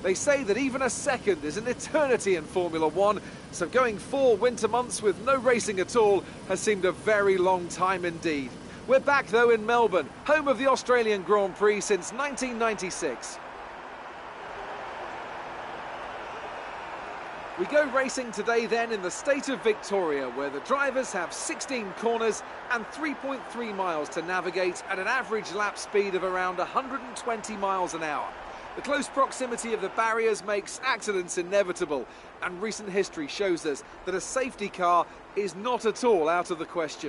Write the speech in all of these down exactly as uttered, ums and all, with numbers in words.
They say that even a second is an eternity in Formula One, so going four winter months with no racing at all has seemed a very long time indeed. We're back though in Melbourne, home of the Australian Grand Prix since nineteen ninety-six. We go racing today then in the state of Victoria, where the drivers have sixteen corners and three point three miles to navigate at an average lap speed of around one hundred twenty miles an hour. The close proximity of the barriers makes accidents inevitable, and recent history shows us that a safety car is not at all out of the question.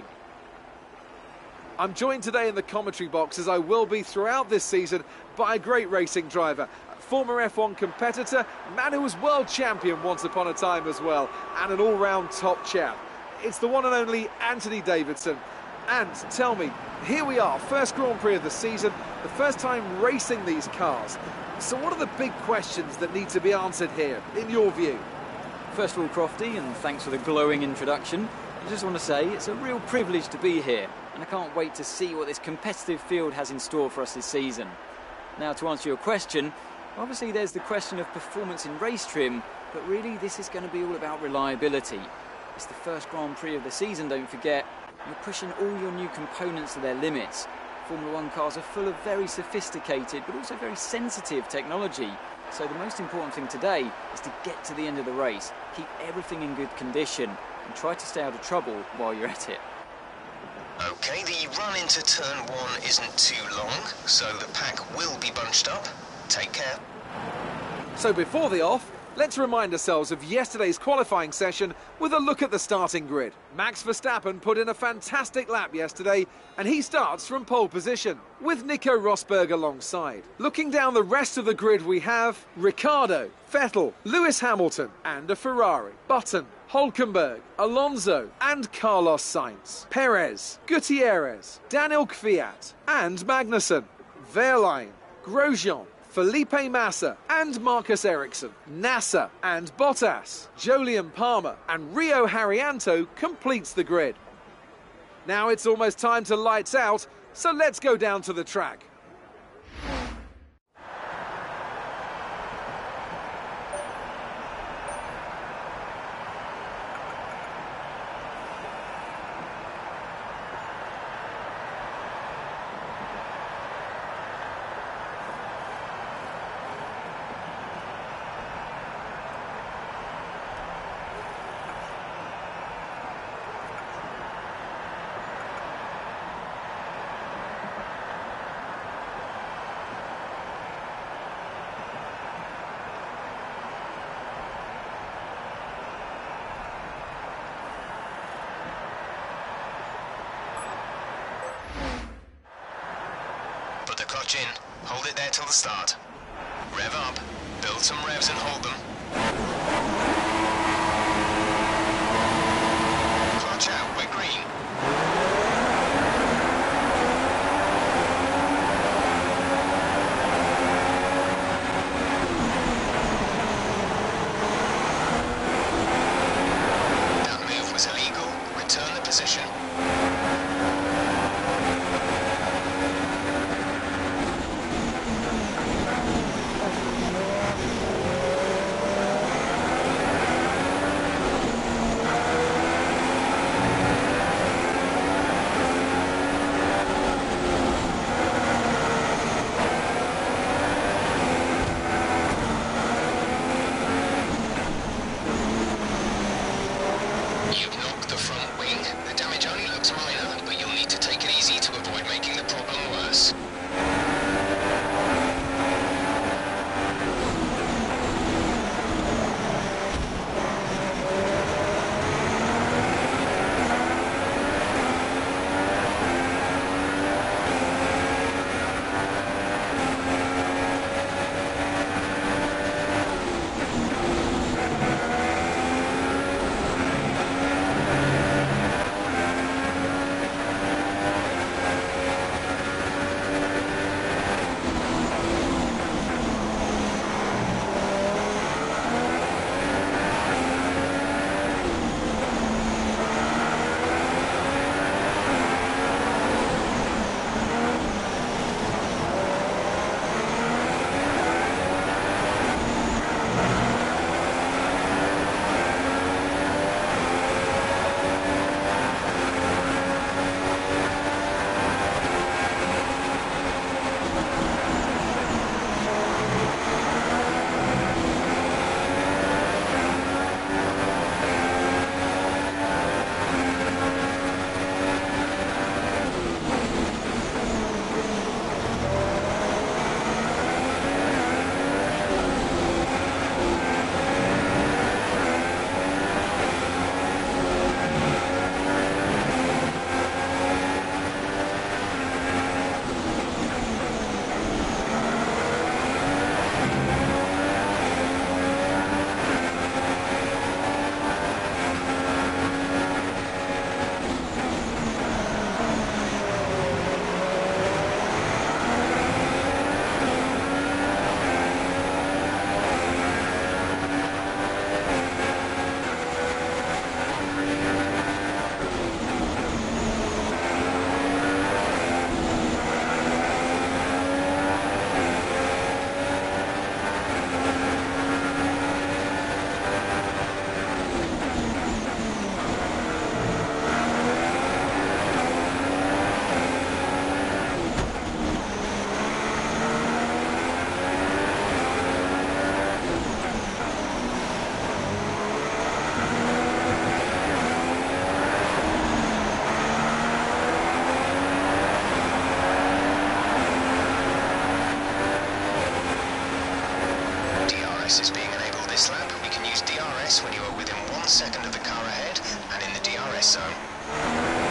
I'm joined today in the commentary box, as I will be throughout this season, by a great racing driver, a former F one competitor, a man who was world champion once upon a time as well, and an all-round top chap. It's the one and only Anthony Davidson. And tell me, here we are, first Grand Prix of the season, the first time racing these cars. So what are the big questions that need to be answered here, in your view? First of all, Crofty, and thanks for the glowing introduction, I just want to say it's a real privilege to be here, and I can't wait to see what this competitive field has in store for us this season. Now, to answer your question, obviously there's the question of performance in race trim, but really this is going to be all about reliability. It's the first Grand Prix of the season, don't forget. You're pushing all your new components to their limits. Formula One cars are full of very sophisticated but also very sensitive technology. So the most important thing today is to get to the end of the race, keep everything in good condition and try to stay out of trouble while you're at it. Okay, the run into turn one isn't too long, so the pack will be bunched up. Take care. So before the off, let's remind ourselves of yesterday's qualifying session with a look at the starting grid. Max Verstappen put in a fantastic lap yesterday, and he starts from pole position, with Nico Rosberg alongside. Looking down the rest of the grid, we have Ricciardo, Vettel, Lewis Hamilton, and a Ferrari, Button, Hülkenberg, Alonso, and Carlos Sainz, Perez, Gutierrez, Daniel Kvyat, and Magnussen, Wehrlein, Grosjean, Felipe Massa and Marcus Ericsson, Nasser and Bottas, Jolyon Palmer and Rio Haryanto completes the grid. Now it's almost time to lights out, so let's go down to the track. Put the clutch in, hold it there till the start. Rev up, build some revs and hold them. Clutch out, we're green. That move was illegal. Return the position. S is being enabled this lap. We can use D R S when you are within one second of the car ahead and in the D R S zone.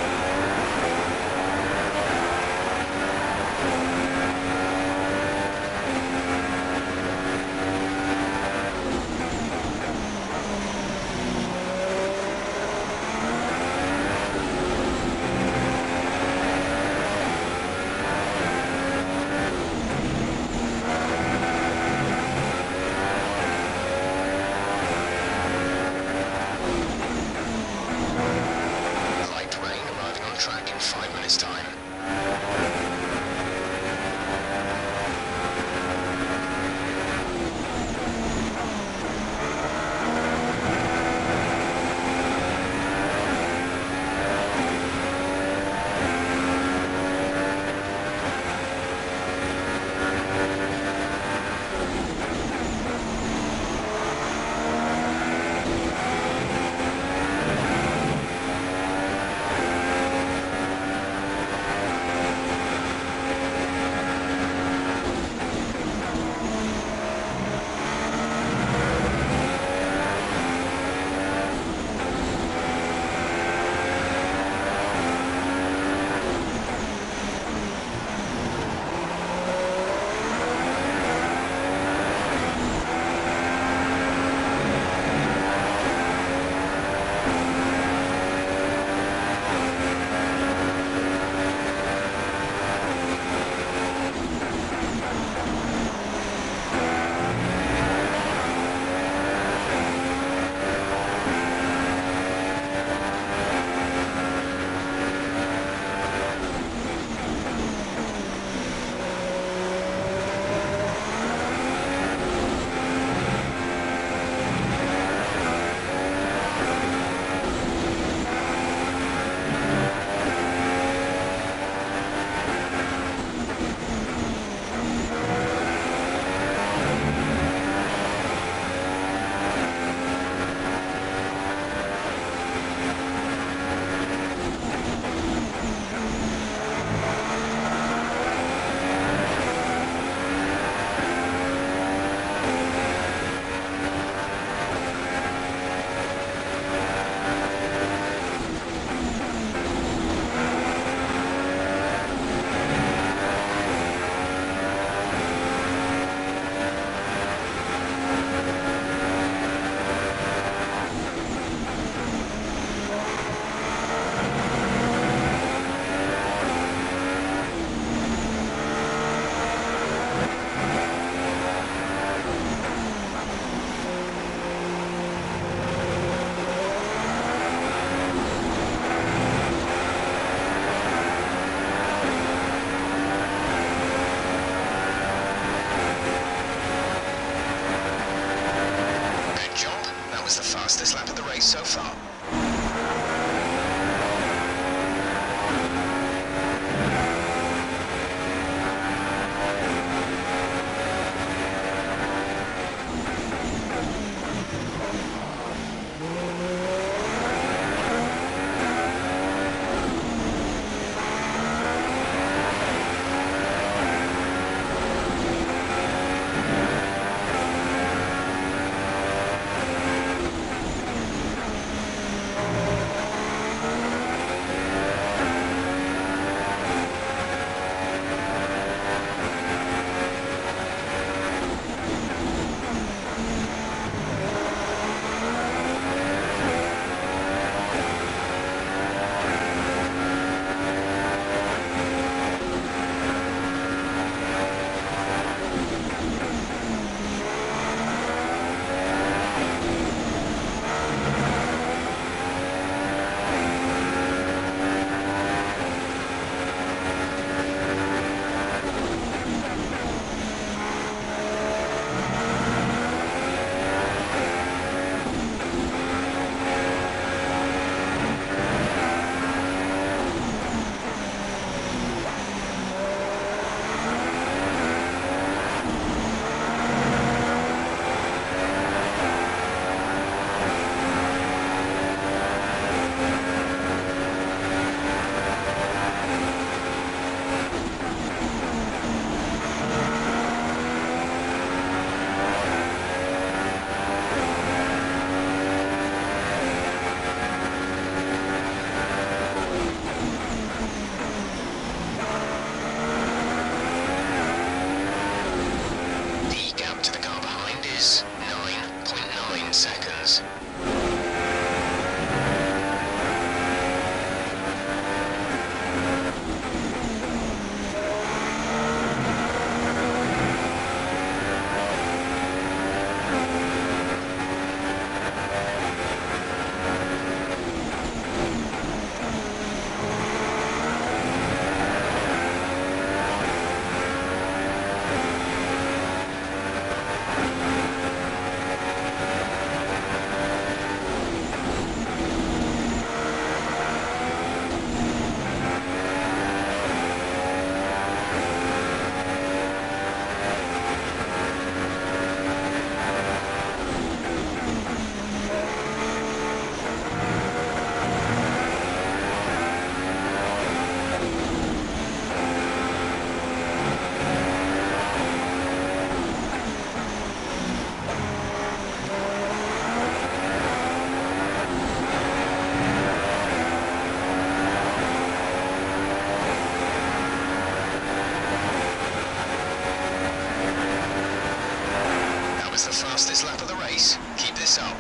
That's the fastest lap of the race. Keep this up.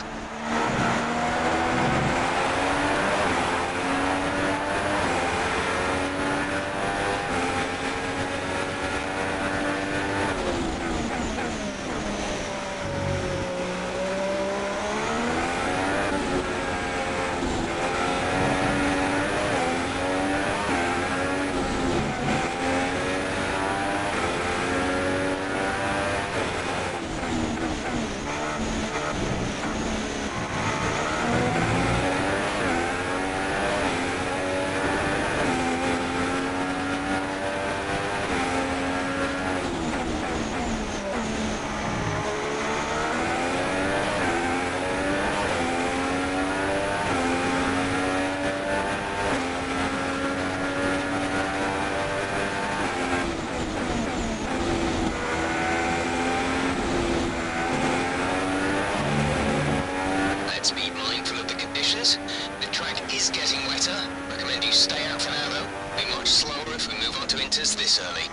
The track is getting wetter. Recommend you stay out for now though. Be much slower if we move on to inters this early.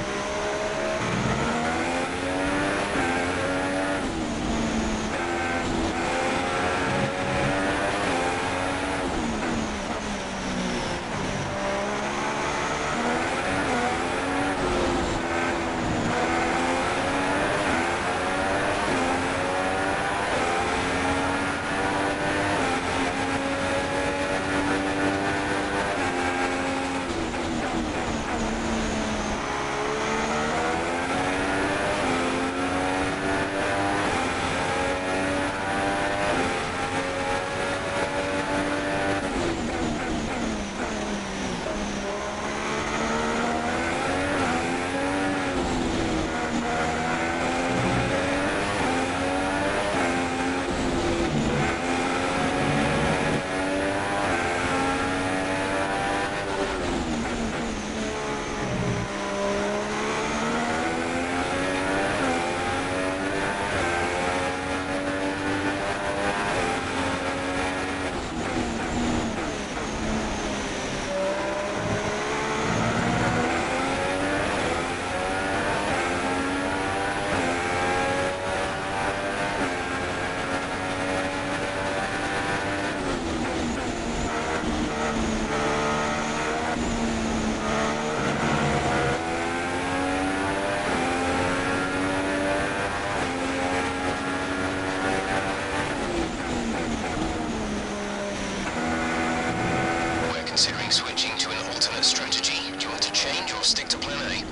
Considering switching to an alternate strategy. Do you want to change or stick to plan A?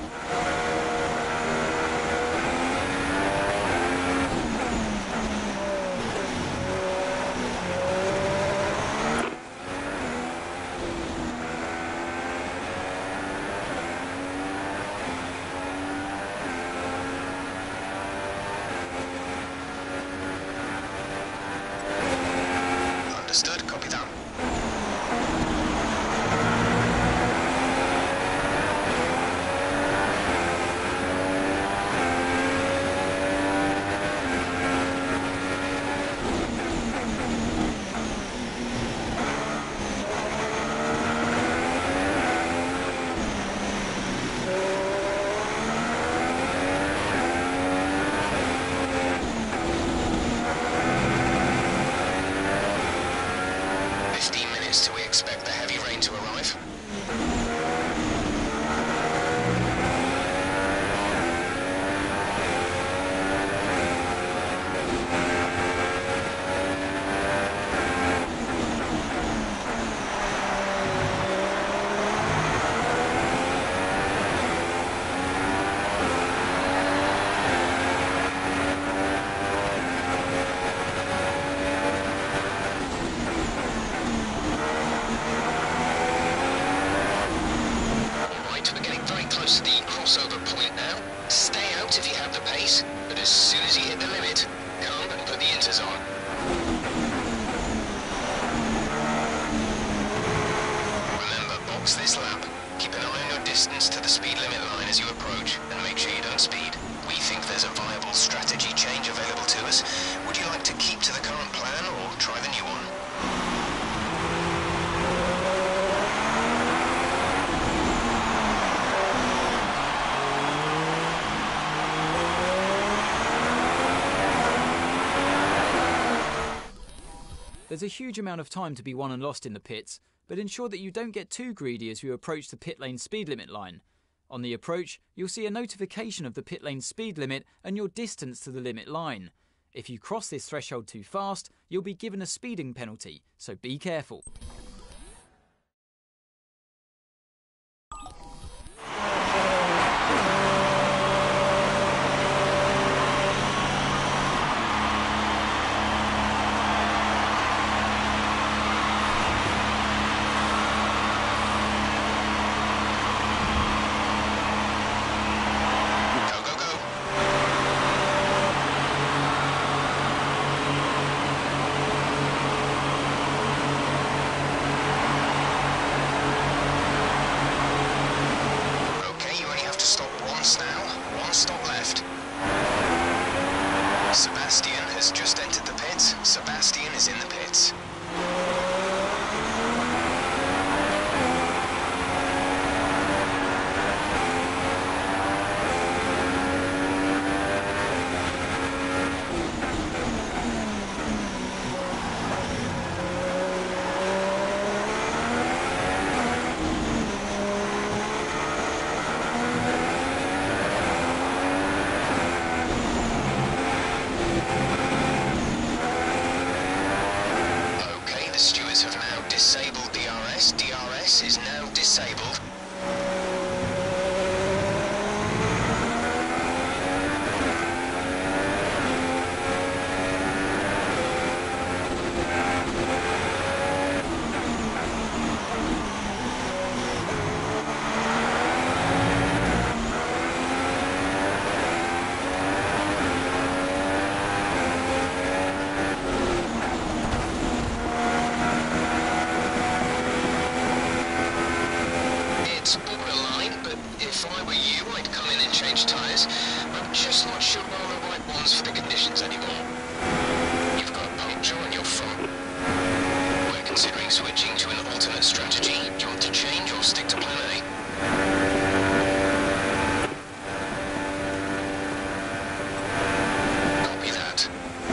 Understood, copy that. Till we expect the heavy rain to arrive. Close to the crossover point now. Stay out if you have the pace, but as soon as you hit the limit, come and put the inters on. Remember, box this lap. Keep an eye on your distance to the speed limit line as you approach, and make sure you don't speed. We think there's a viable strategy change available to us. Would you like to keep to the current plan or try the new one? There's a huge amount of time to be won and lost in the pits, but ensure that you don't get too greedy as you approach the pit lane speed limit line. On the approach, you'll see a notification of the pit lane speed limit and your distance to the limit line. If you cross this threshold too fast, you'll be given a speeding penalty, so be careful. Sebastian has just entered the pits. Sebastian is in the pits. Have now disabled D R S. D R S is now disabled. I'm just not sure we're the right ones for the conditions anymore. You've got a puncture on your front. We're considering switching to an alternate strategy. Do you want to change or stick to plan A? Copy that.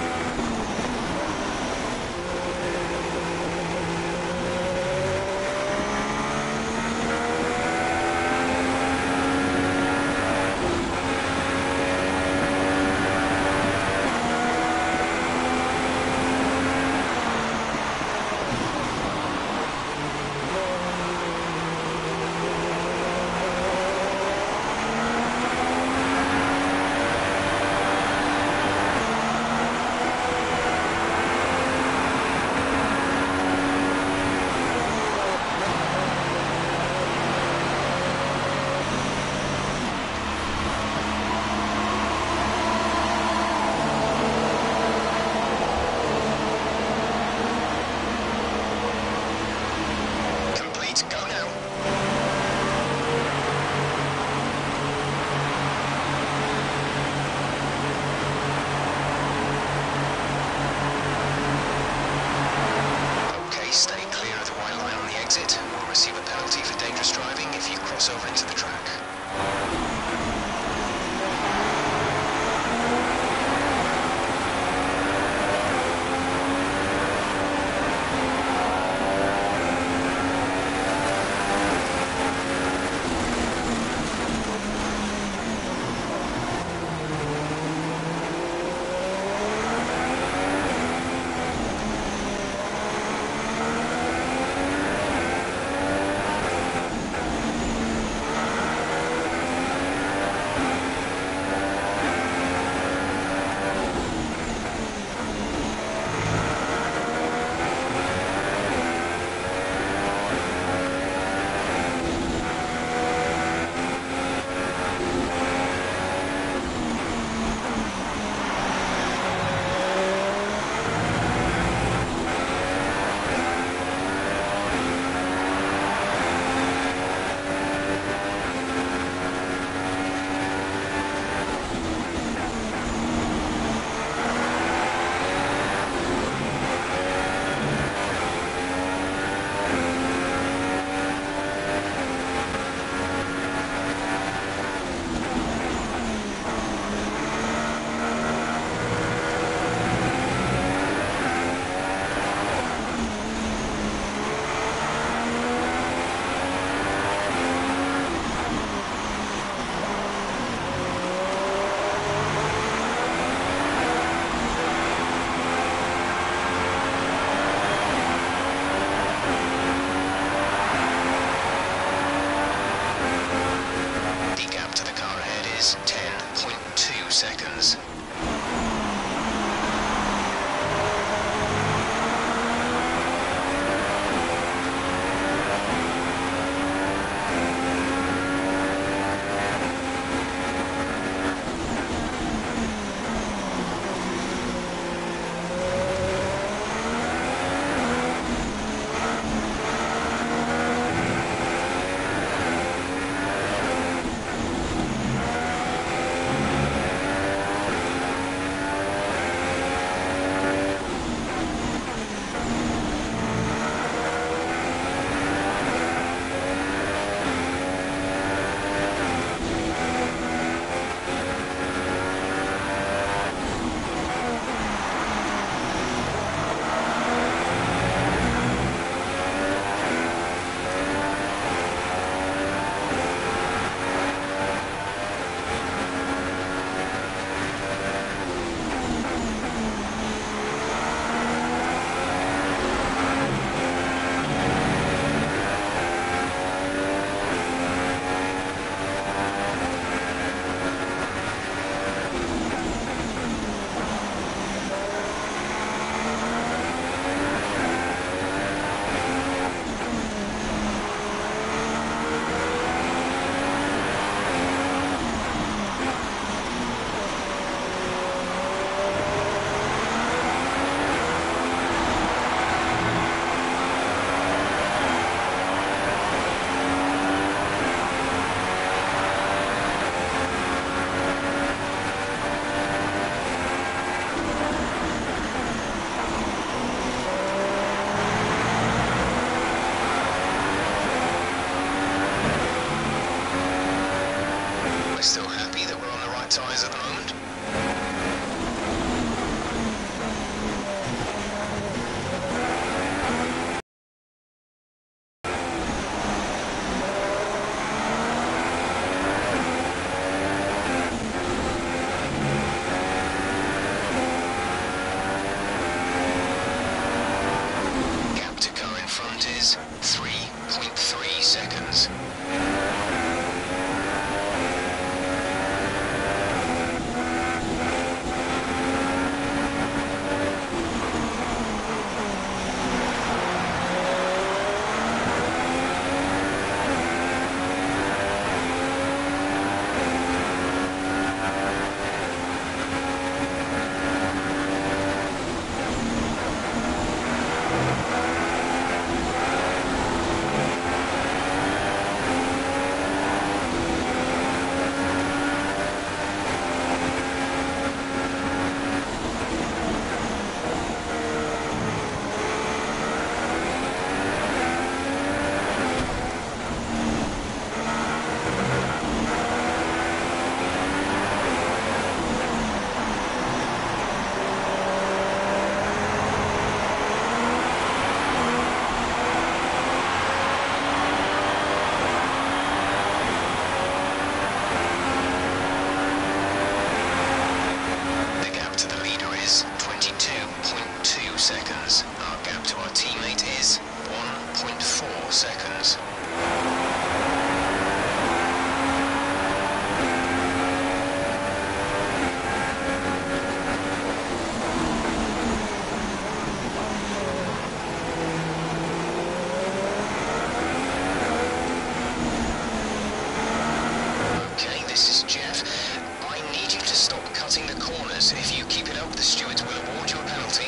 Receive a penalty for dangerous driving if you cross over into the track. is ten point two seconds. Still happy that we're on the right tyres at the moment? Gap to car in front is three point three seconds. Seconds. Our gap to our teammate is one point four seconds. Okay, this is Jeff. I need you to stop cutting the corners. If you keep it up, the stewards will award you a penalty.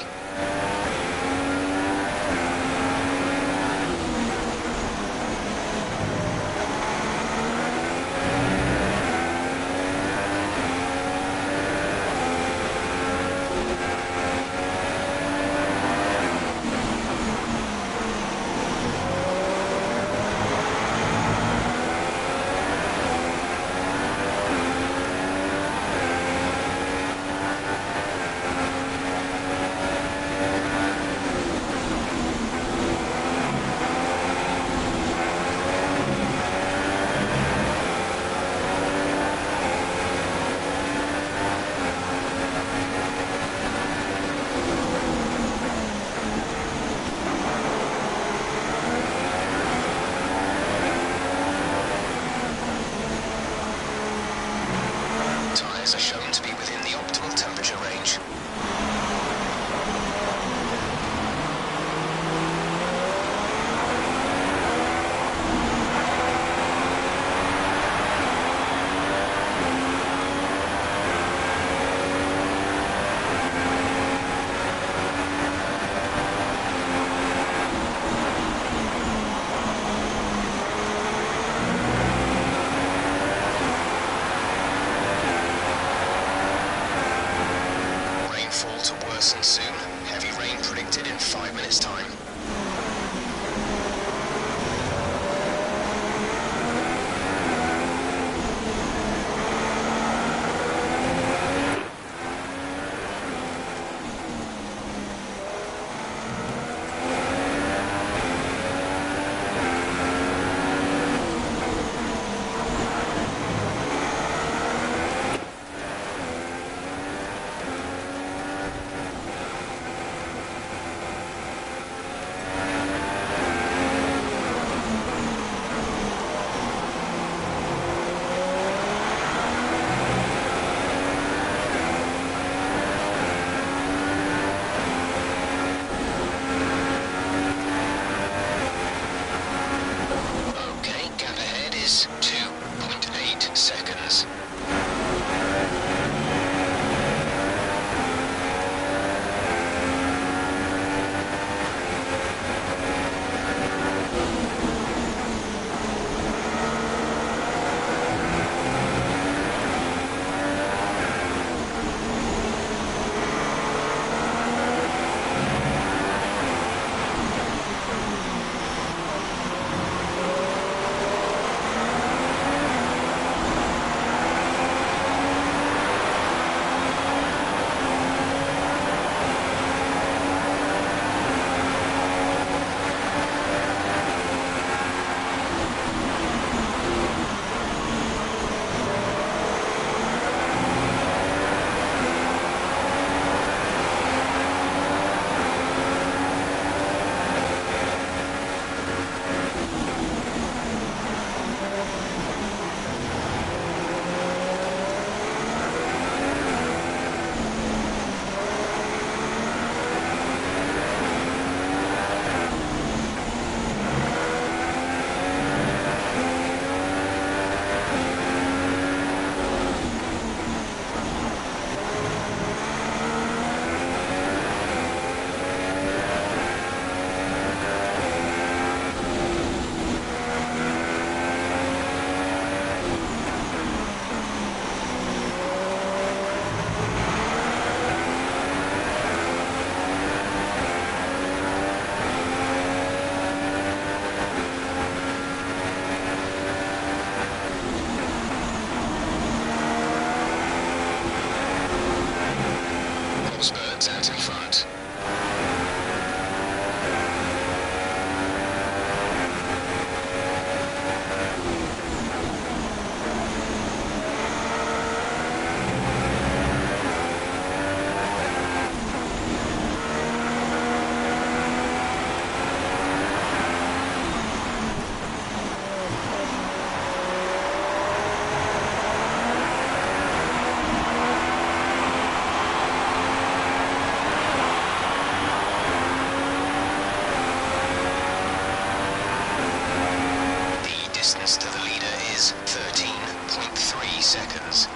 tyres are shown to be within the optimal temperature range. Rainfall to worsen soon. Heavy rain predicted in five minutes' time. Okay, gap ahead is two point eight seconds. Spurs out in front. Distance to the leader is thirteen point three seconds.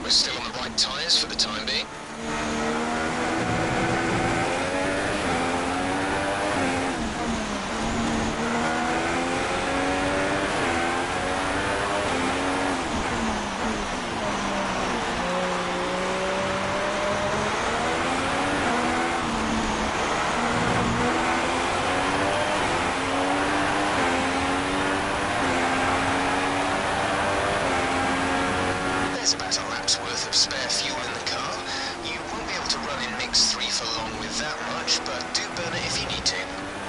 We're still on the right tyres for the time being. There's about a lap's worth of spare fuel in the car. You won't be able to run in mix three for long with that much, but do burn it if you need to.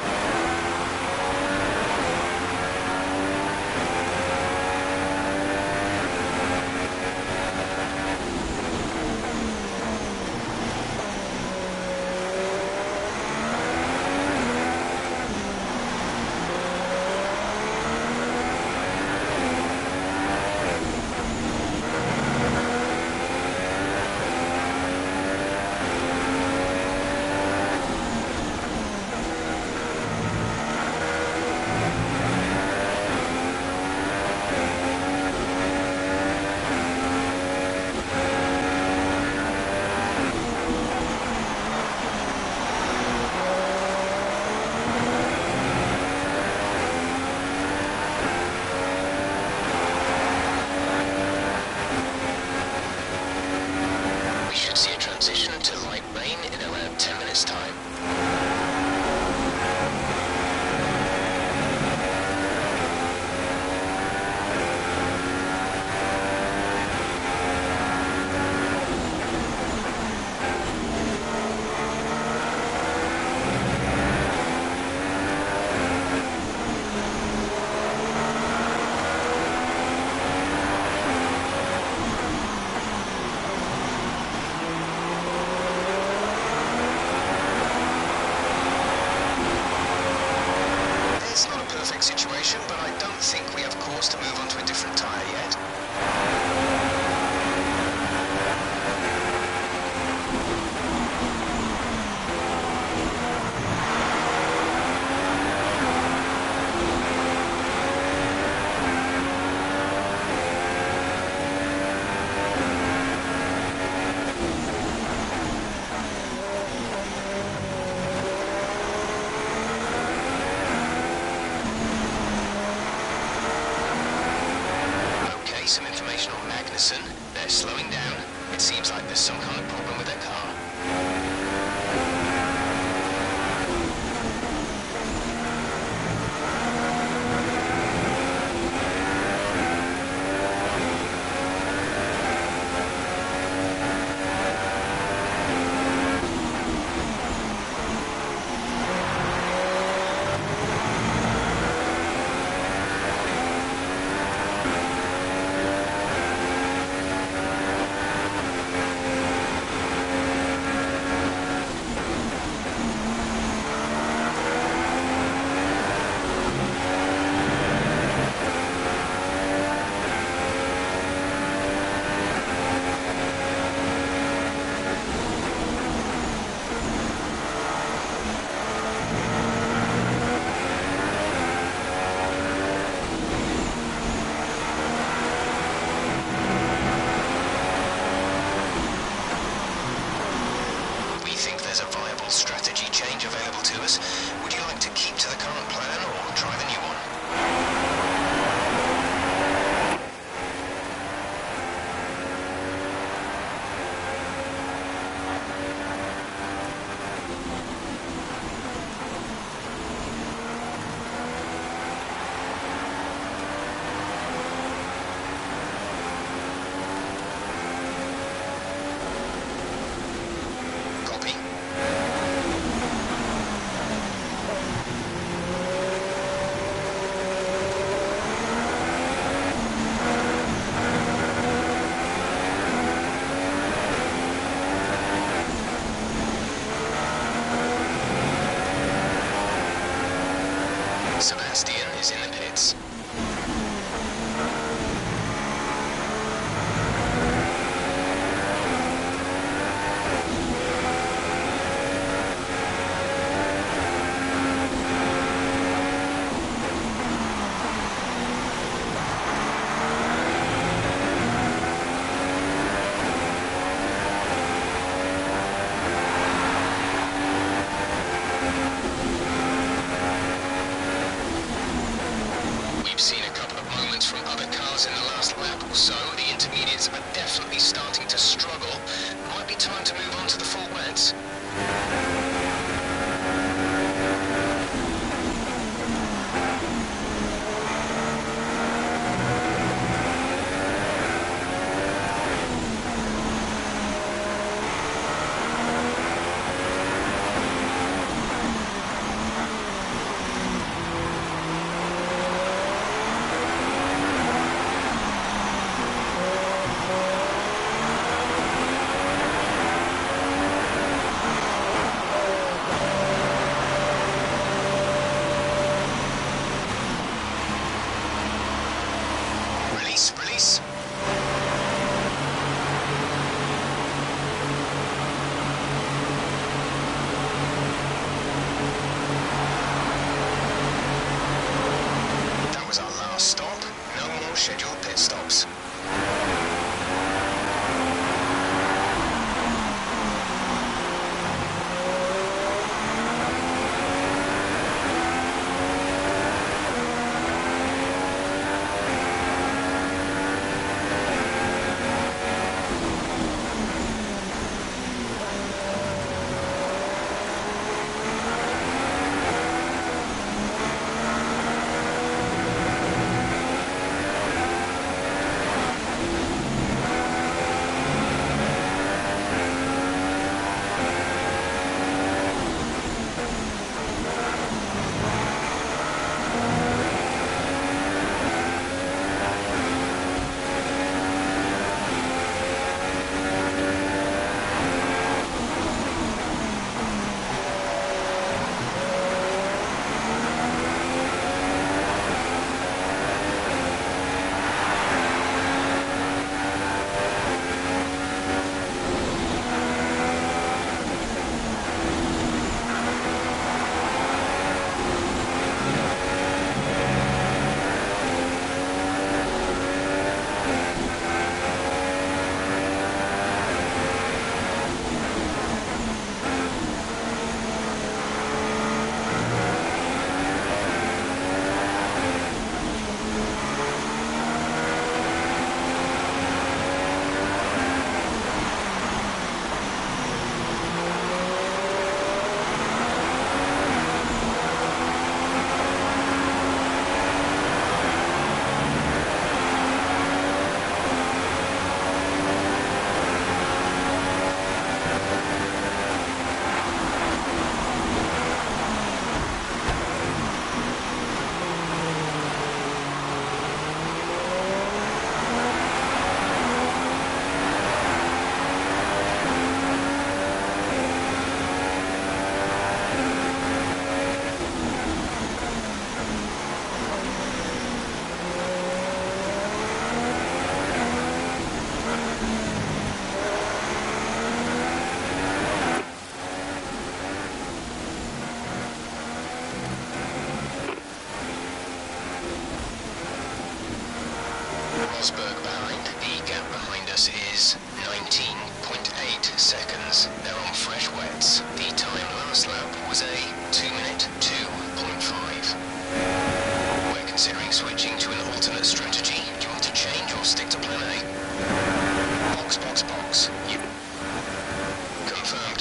Situation, but I don't think we have cause to move on to a different tyre yet. They're slowing down. It seems like there's some kind of problem with their car. Strategy change available to us. Would you like to keep to the current plan or try the new one? the intermediates are definitely starting to struggle. Might be time to move on to the full wets. Release, release. That was our last stop. No more scheduled pit stops. Rosberg behind. The gap behind us is nineteen point eight seconds. They're on fresh wets. The time last lap was a two minute two point five. We're considering switching to an alternate strategy. Do you want to change or stick to plan A? Box, box, box. Yep. Confirmed.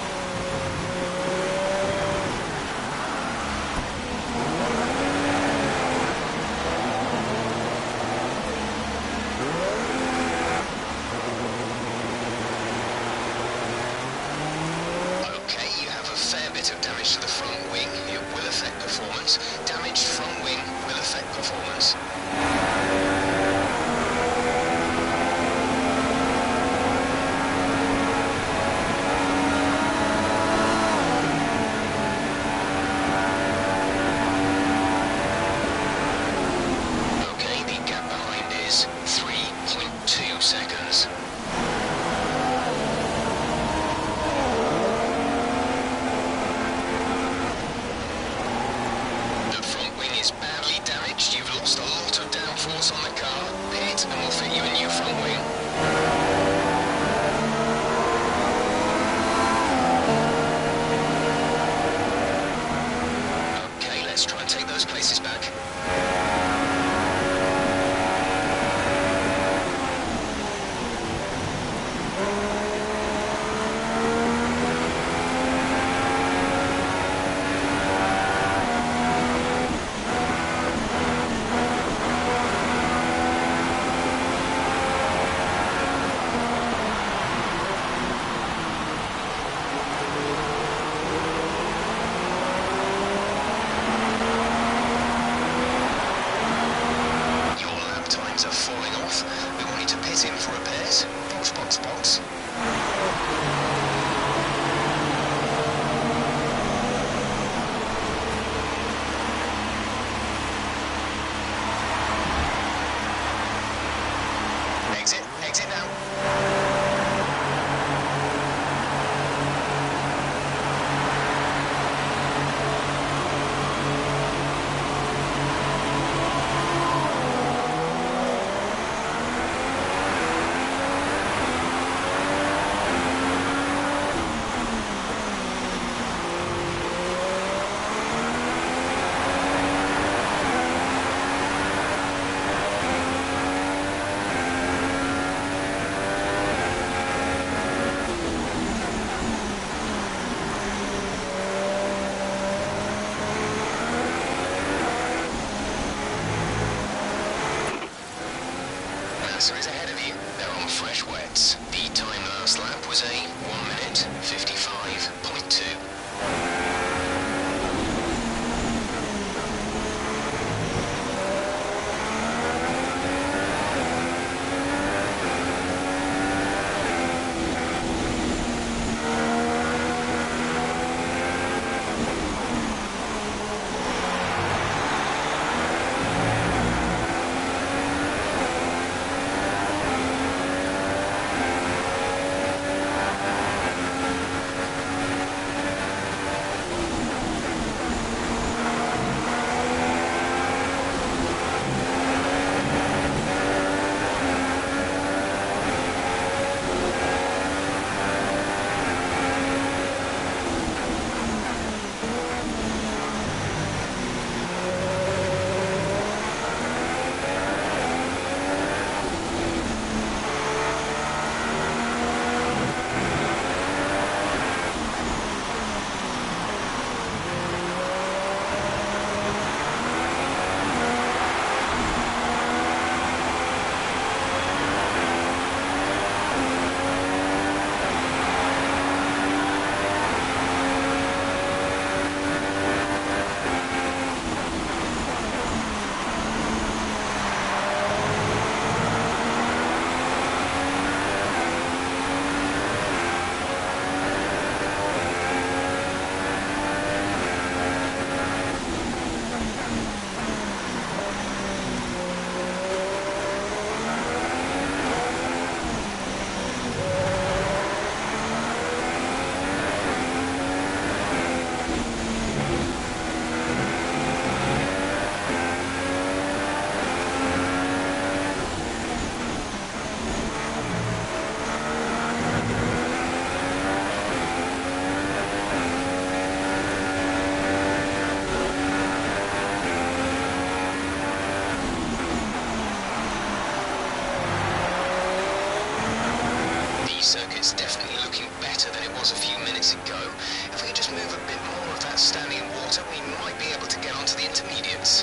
Damage to the front wing, it will affect performance. Damaged front wing will affect performance. Okay, the gap behind is three point two seconds. You've lost a lot of downforce on the car. Pit and we'll fit you a new front wing. Okay, let's try and take those places back. It's in for repairs. Box, box, box. Exit, exit now. Massa is ahead of you. They're on fresh wets. The time last lap was a one minute fifty-five point two. Circuit's definitely looking better than it was a few minutes ago. If we could just move a bit more of that standing water, we might be able to get onto the intermediates.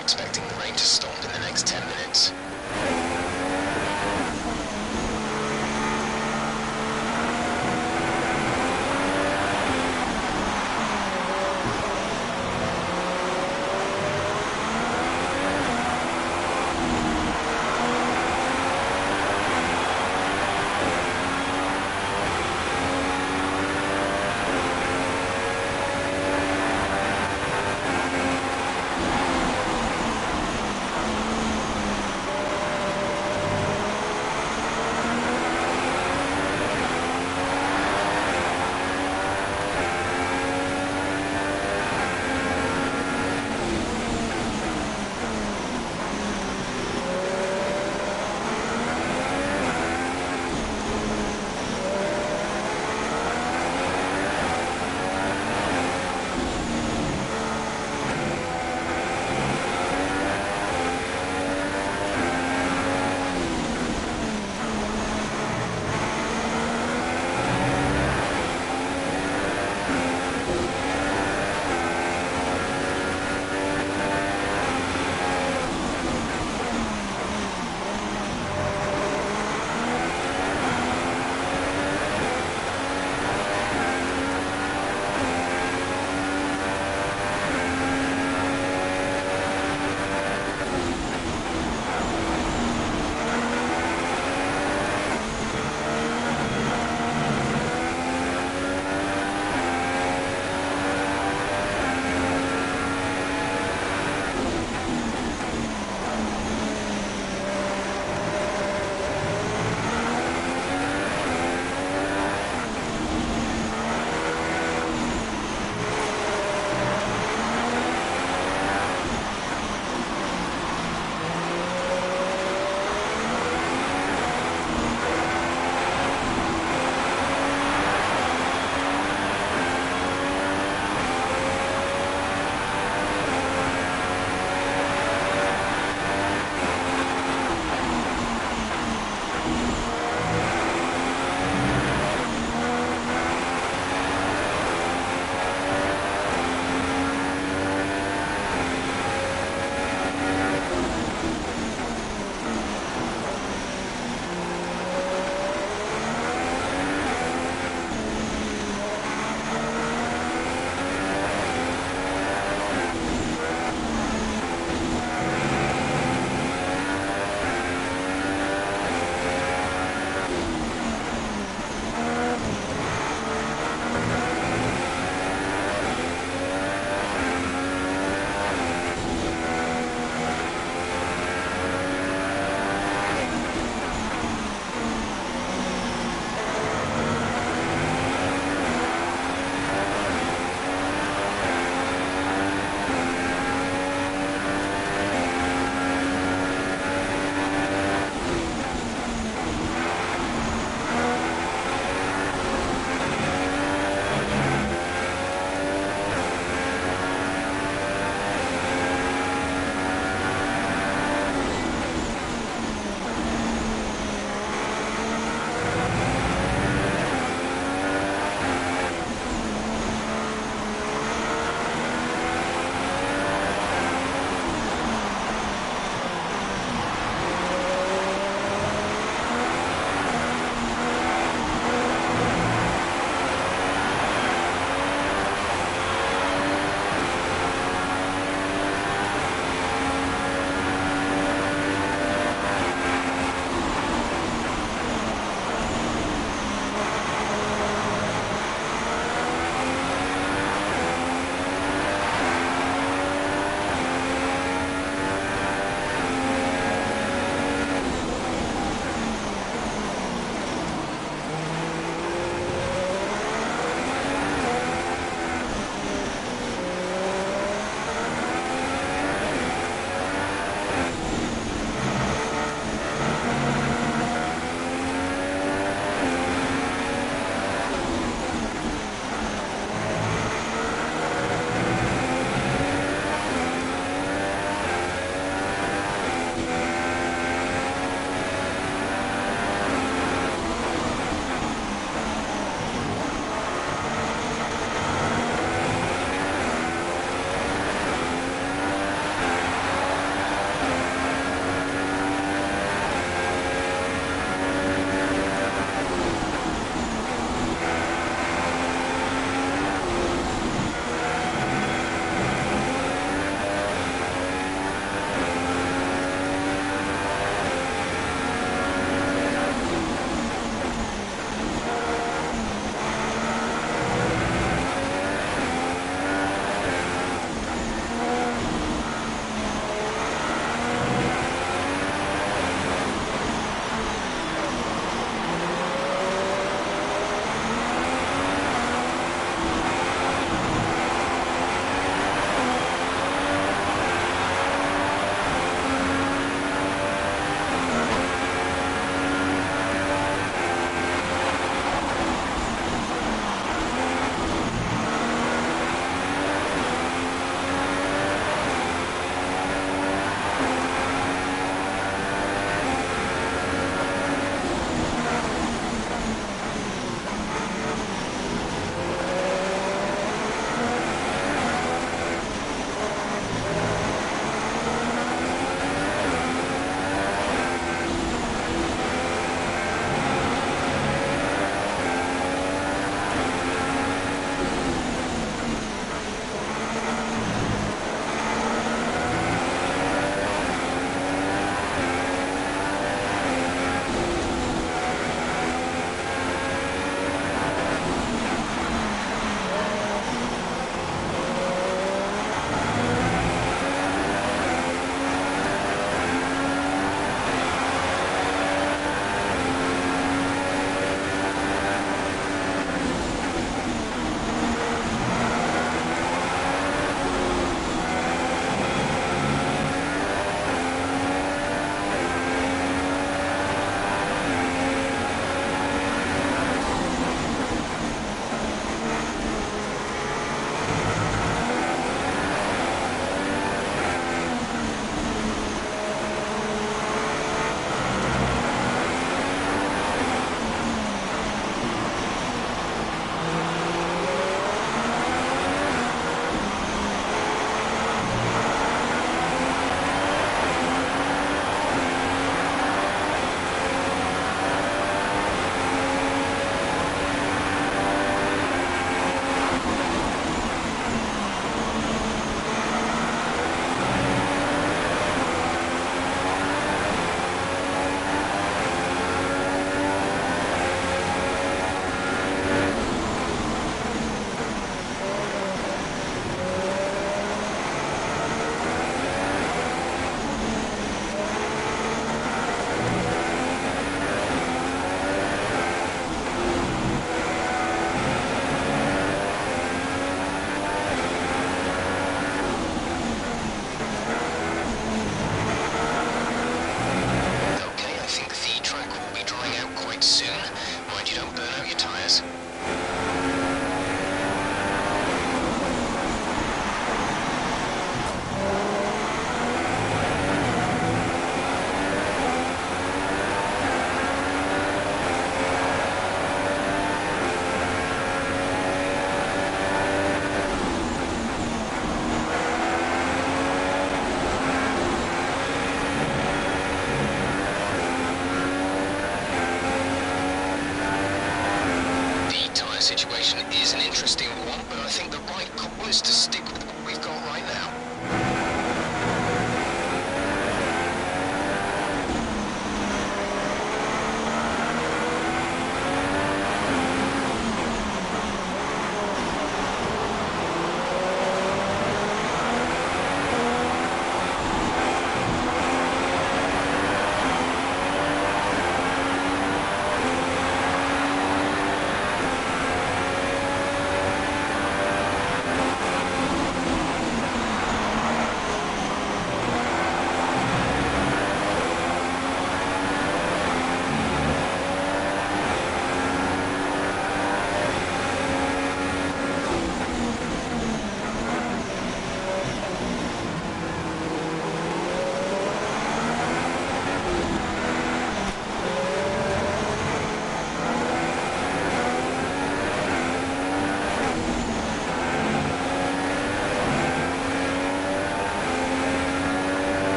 are expecting the rain to stop in the next ten minutes.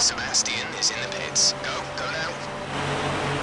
Sebastian is in the pits. Go, go now.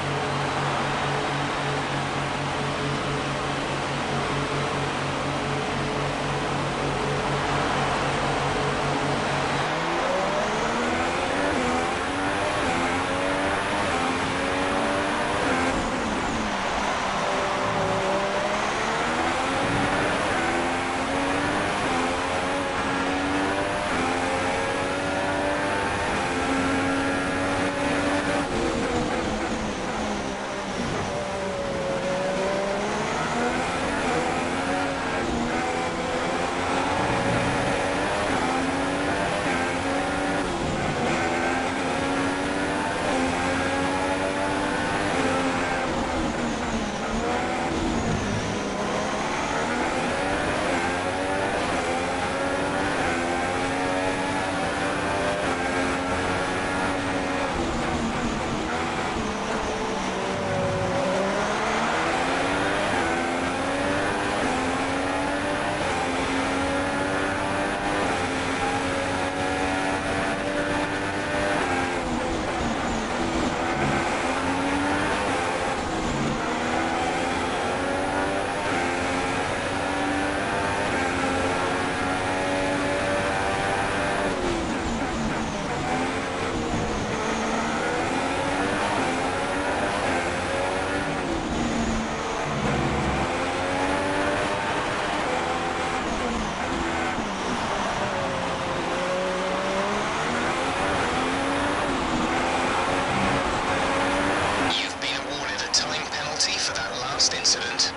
Incident.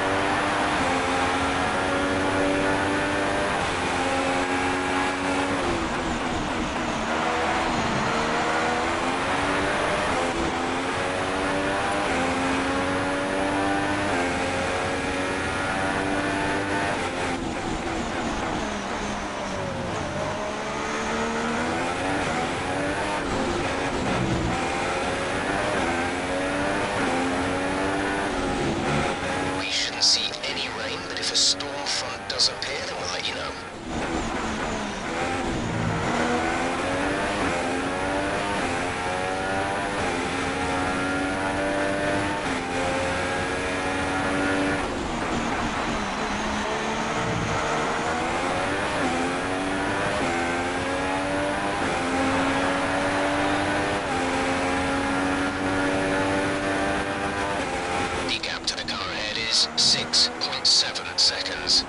See any rain, but if a storm front does appear, then we'll let you know. The gap to the car ahead is six point seven seconds.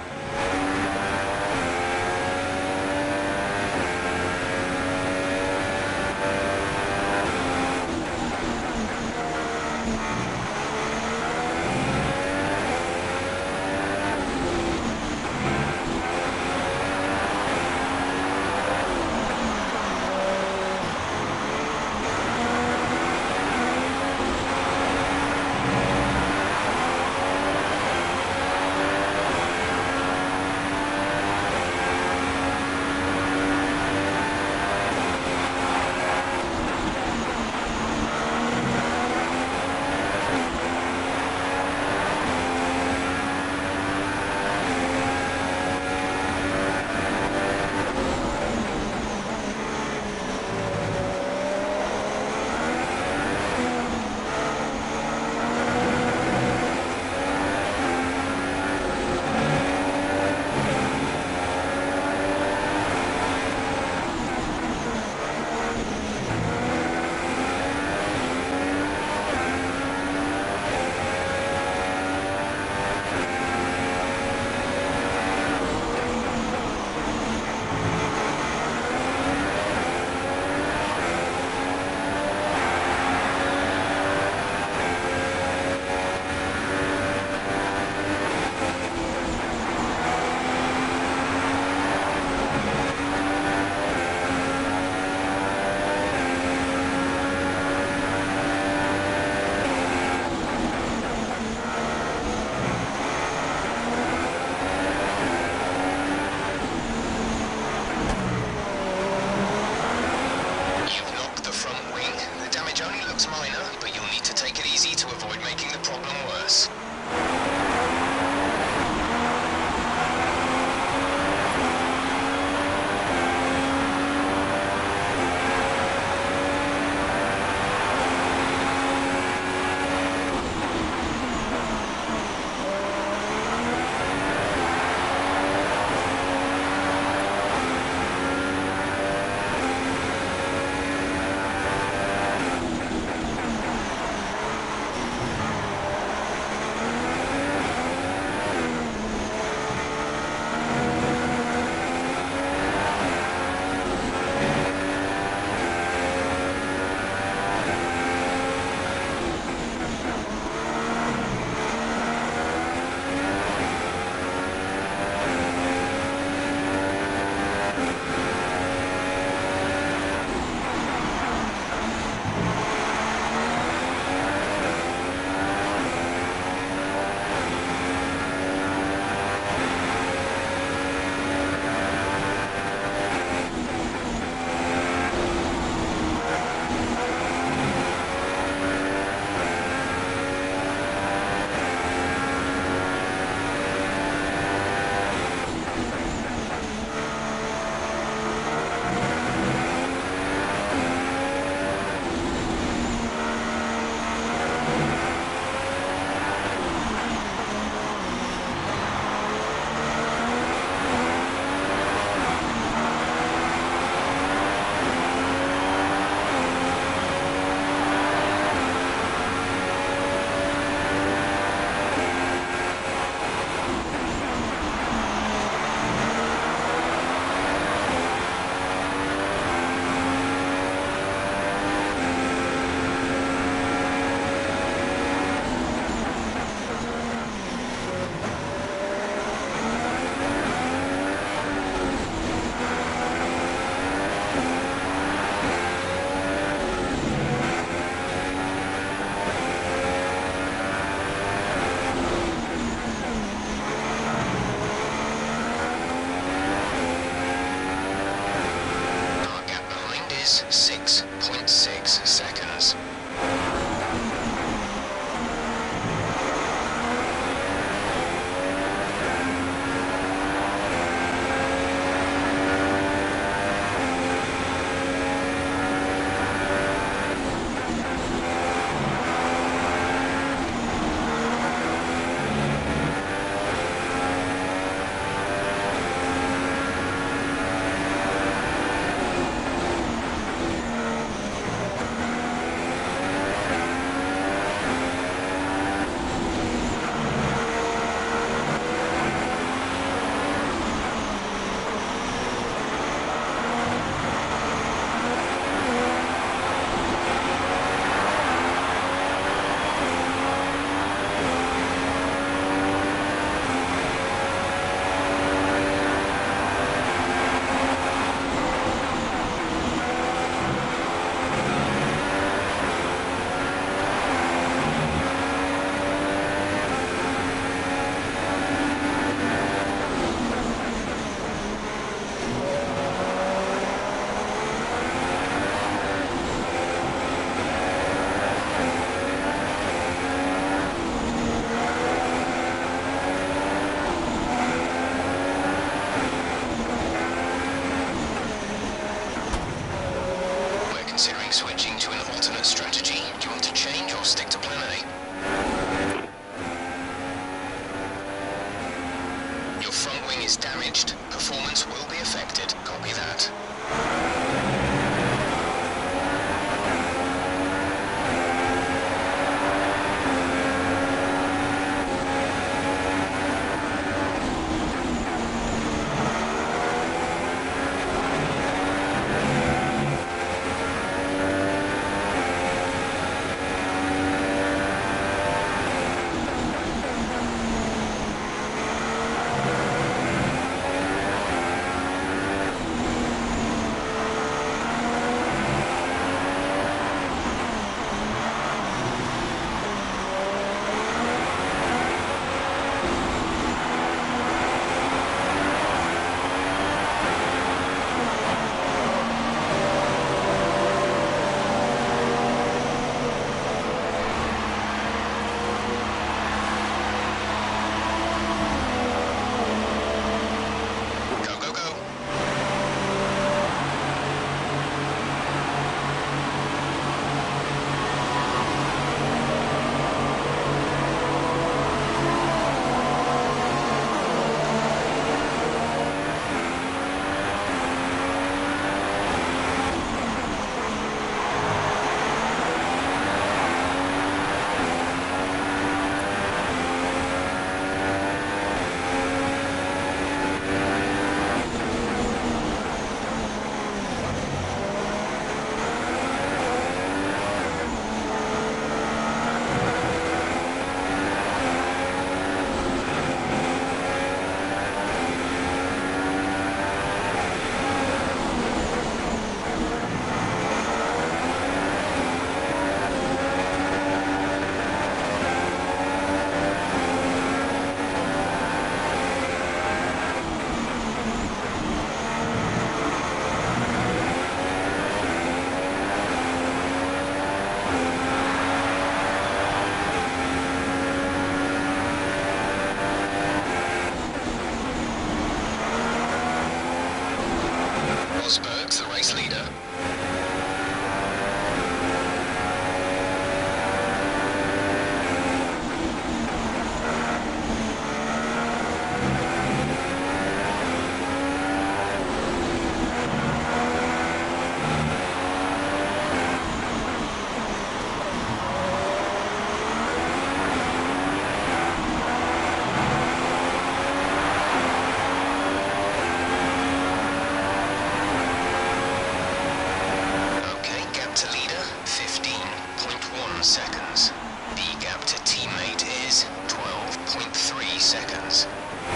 seconds.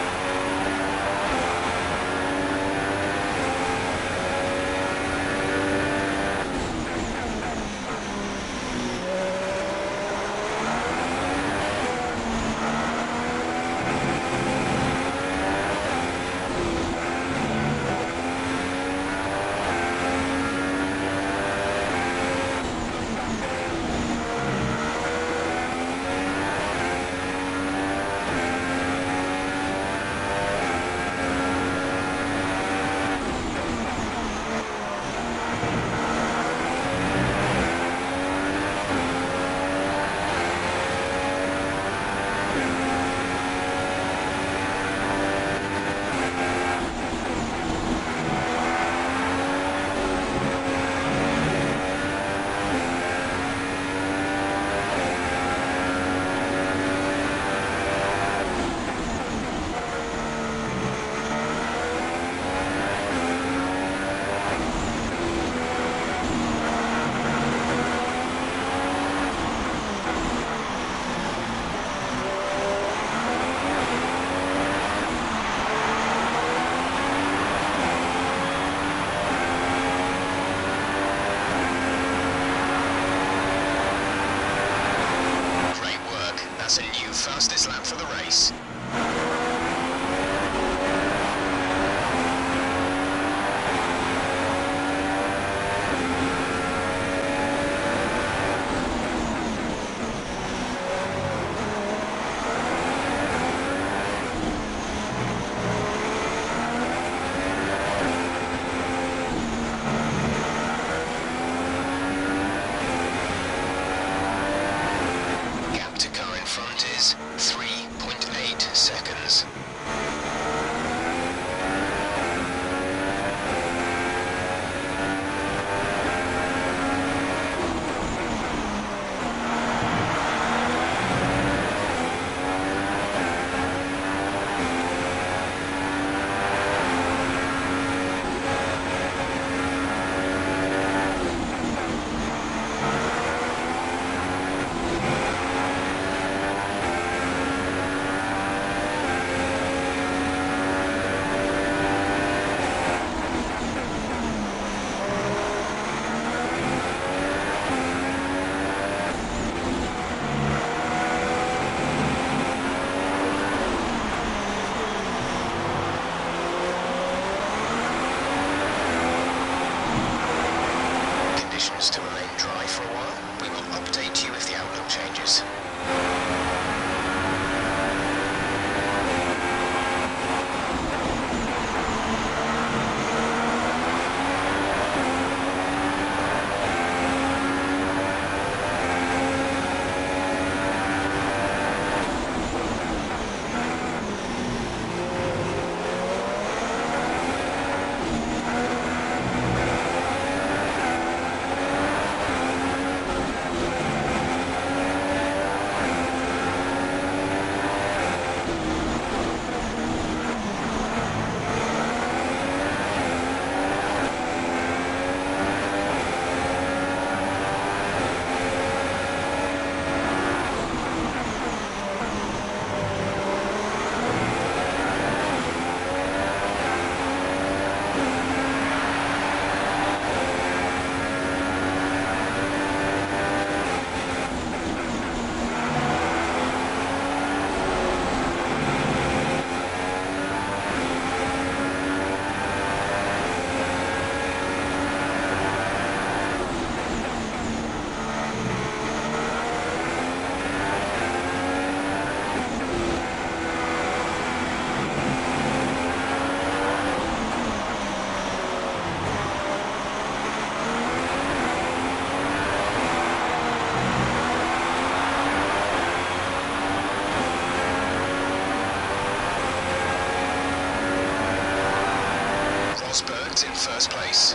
That's a new fastest lap for the race. three point eight seconds. To remain dry for a while. We will update you if the outlook changes. In first place.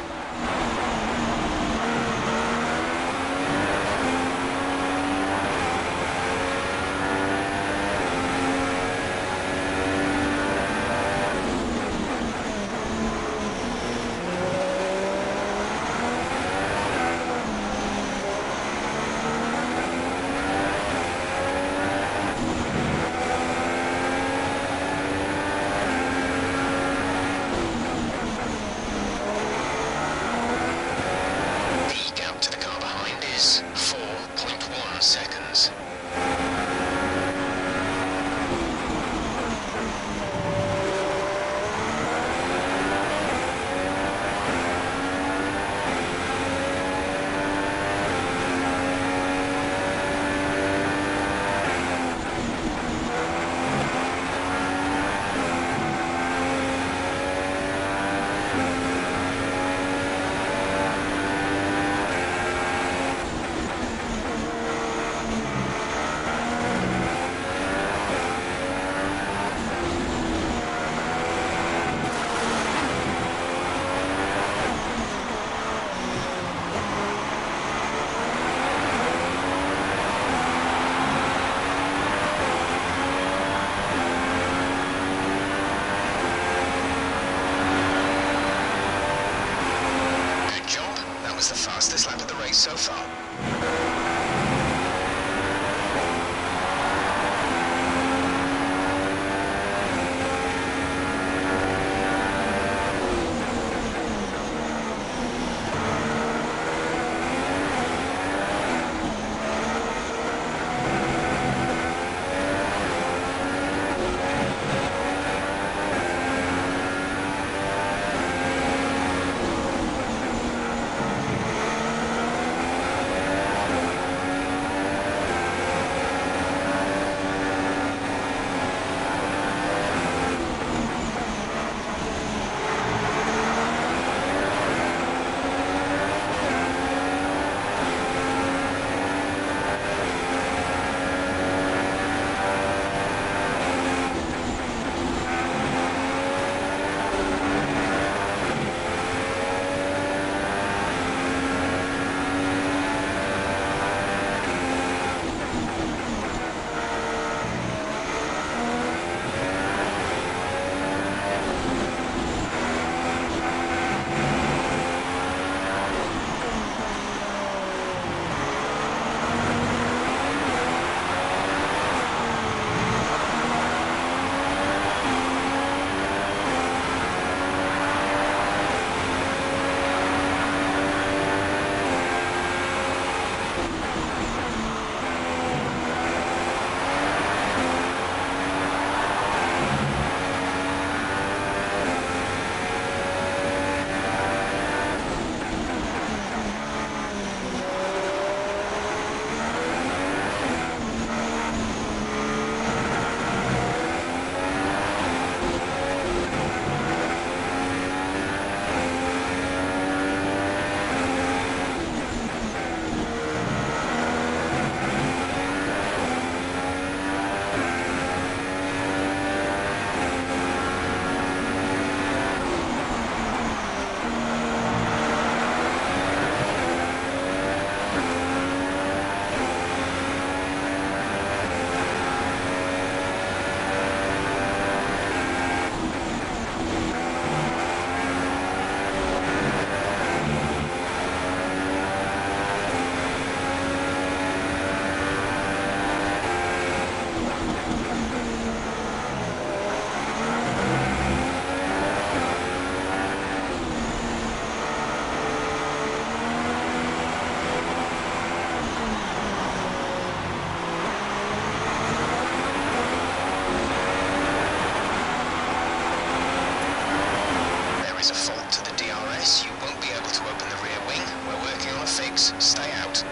is a fault to the D R S, you won't be able to open the rear wing. We're working on a fix. Stay out.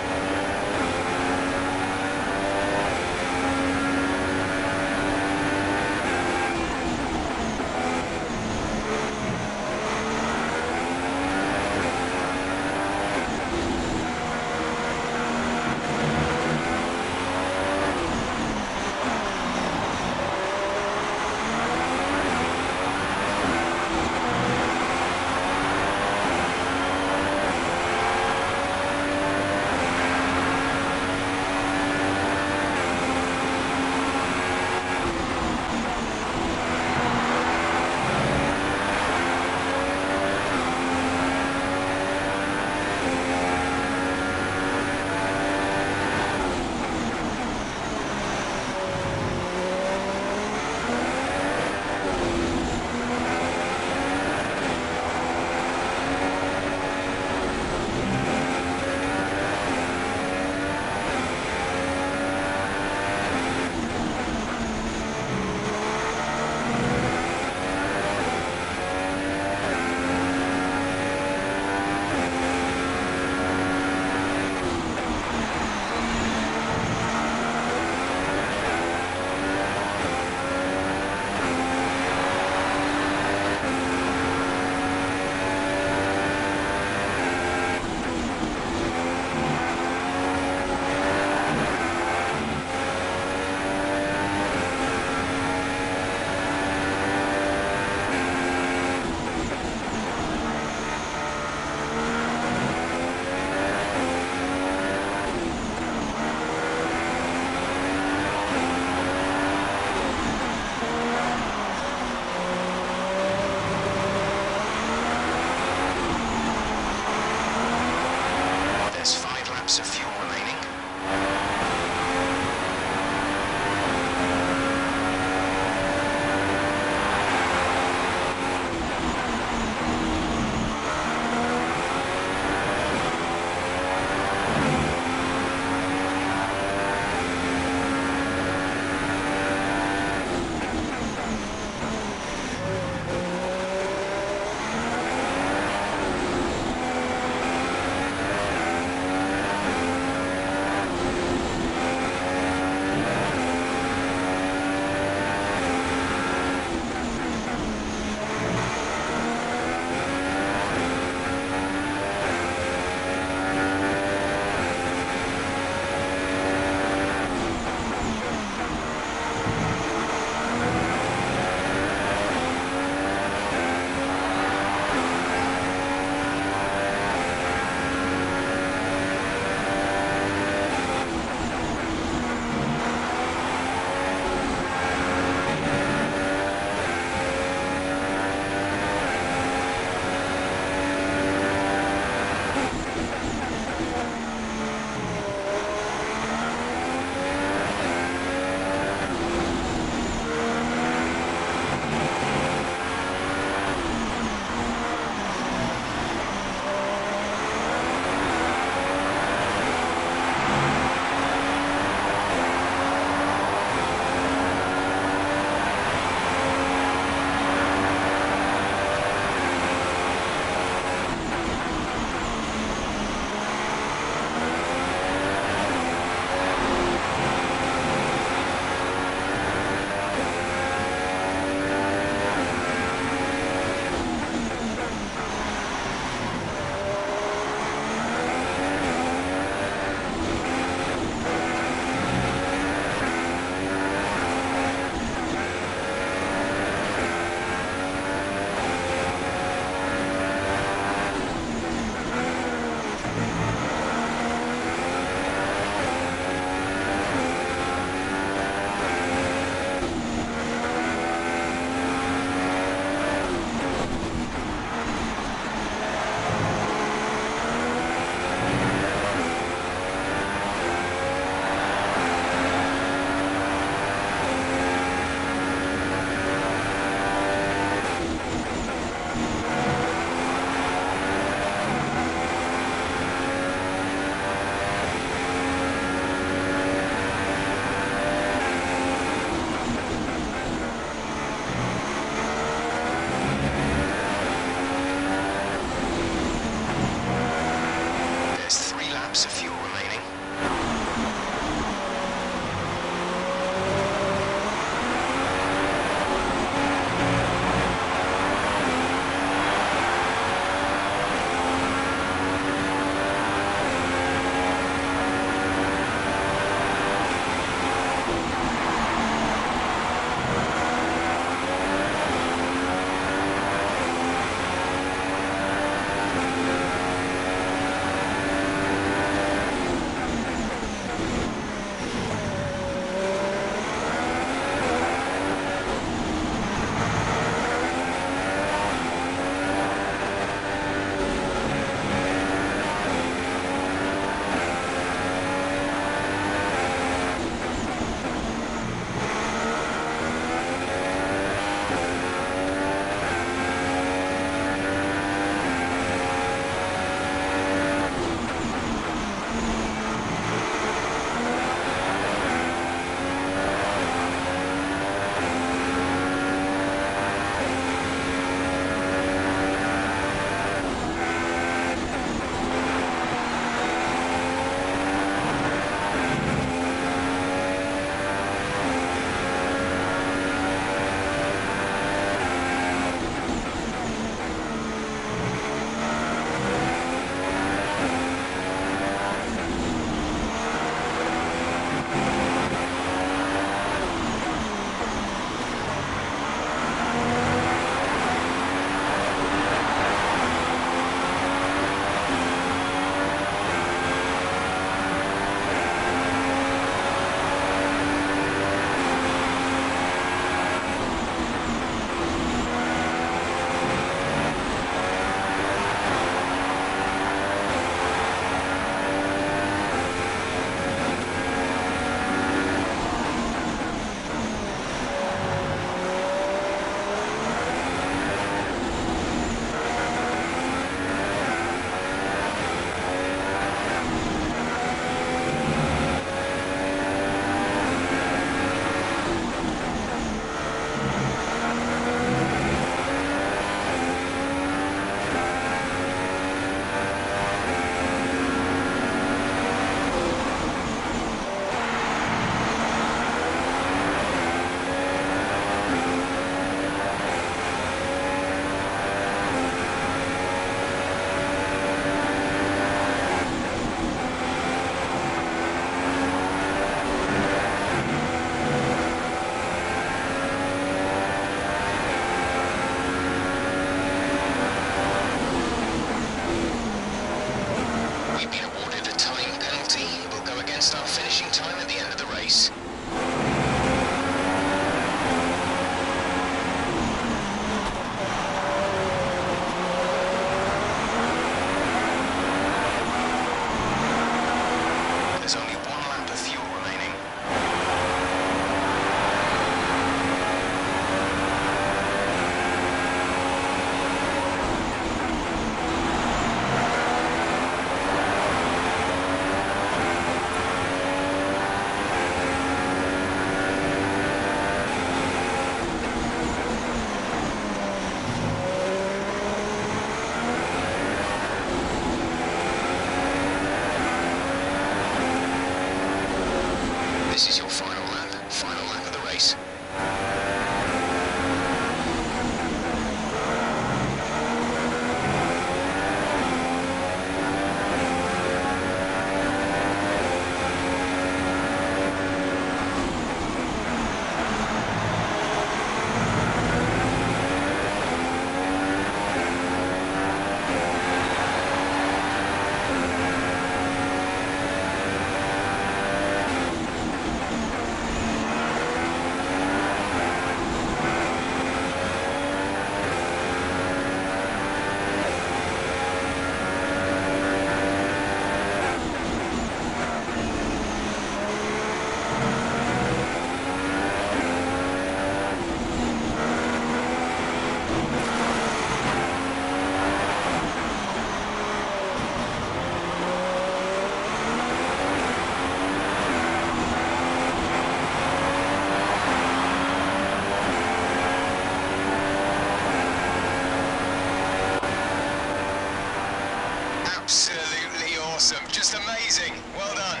Amazing. Well done.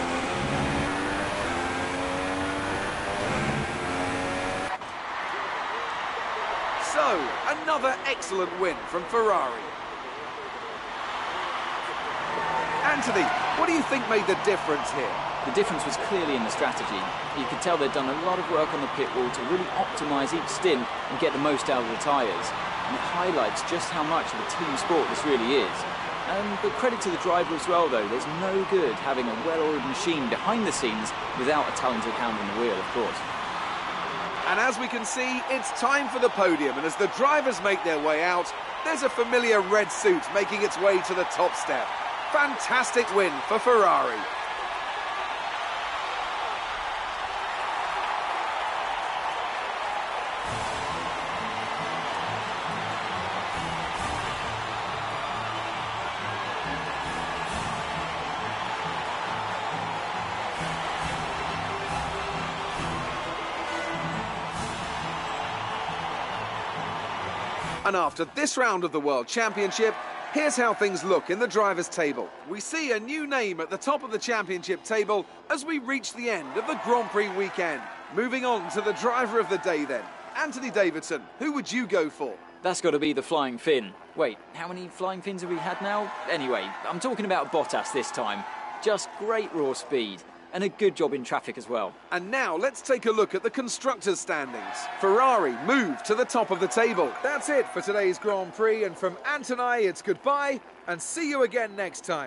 So, another excellent win from Ferrari. Anthony, what do you think made the difference here? The difference was clearly in the strategy. You could tell they'd done a lot of work on the pit wall to really optimise each stint and get the most out of the tyres. And it highlights just how much of a team sport this really is. Um, but credit to the driver as well, though. There's no good having a well-oiled machine behind the scenes without a talented hand on the wheel, of course. And as we can see, it's time for the podium. And as the drivers make their way out, there's a familiar red suit making its way to the top step. Fantastic win for Ferrari. And after this round of the World Championship, here's how things look in the drivers' table. We see a new name at the top of the championship table as we reach the end of the Grand Prix weekend. Moving on to the driver of the day then. Anthony Davidson, who would you go for? That's got to be the Flying Finn. Wait, how many Flying Fins have we had now? Anyway, I'm talking about Bottas this time. Just great raw speed. And a good job in traffic as well. And now let's take a look at the constructors' standings. Ferrari move to the top of the table. That's it for today's Grand Prix, and from Ant and I, it's goodbye and see you again next time.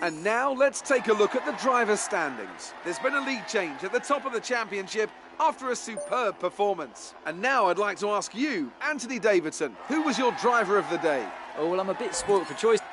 And now let's take a look at the driver's standings. There's been a lead change at the top of the championship after a superb performance. And now I'd like to ask you, Anthony Davidson, who was your driver of the day? Oh, well, I'm a bit spoilt for choice